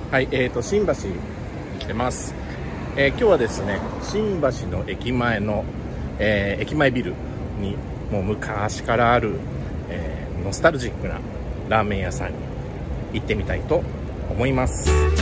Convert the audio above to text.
はい、新橋に来てます。今日はですね、新橋の駅前の、駅前ビルにもう昔からある、ノスタルジックなラーメン屋さんに行ってみたいと思います。